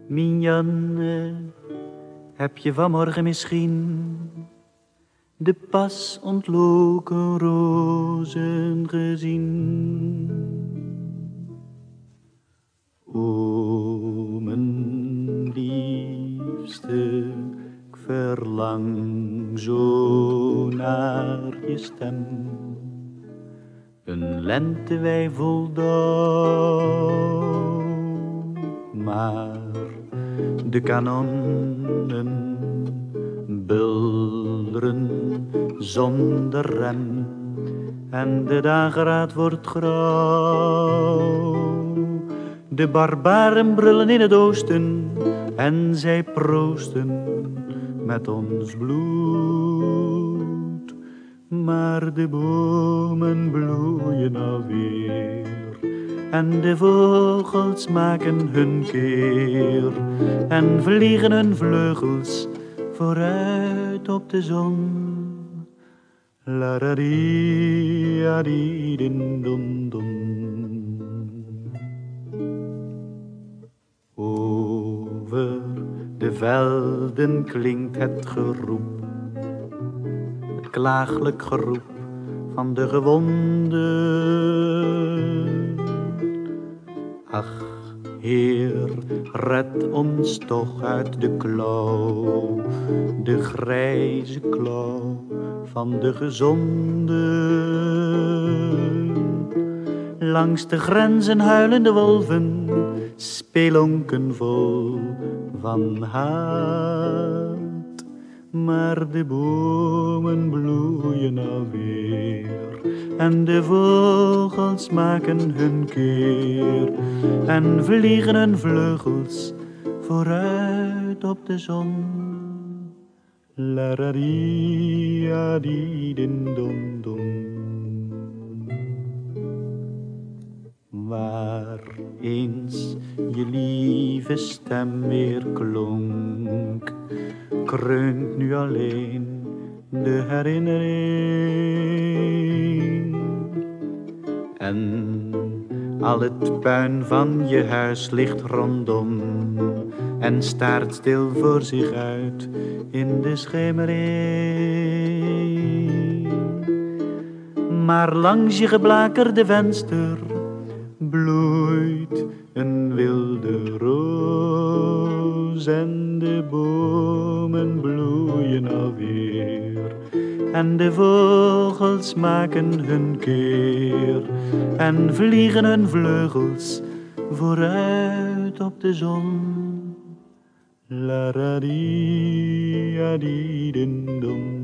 Mignonne, heb je vanmorgen misschien de pas ontloken rozen gezien? O, mijn liefste, ik verlang zo naar je stem. Een lentewei vol dauw, maar de kanonnen bulderen zonder rem en de dageraad wordt grauw. De barbaren brullen in het oosten en zij proosten met ons bloed. Maar de bomen bloeien alweer en de vogels maken hun keer en vliegen hun vleugels vooruit op de zon. La ra di a di din don don. Over de velden klinkt het geroep, het klaaglijk geroep van de gewonden. Ach, Heer, red ons toch uit de klauw, de grijze klauw van de gezonden. Langs de grenzen huilen de wolven, spelonken vol van haat. Maar de bomen bloeien alweer en de vogels maken hun keer en vliegen hun vleugels vooruit op de zon. La ra di a di din don don. Waar eens je lieve stem weer klonk, kreunt nu alleen de herinnering. En al het puin van je huis ligt rondom en staart stil voor zich uit in de schemering. Maar langs je geblakerde venster bloeit een wilde roos en de bomen bloeien alweer en de vogels maken hun keer en vliegen hun vleugels vooruit op de zon. La ra di a di din don.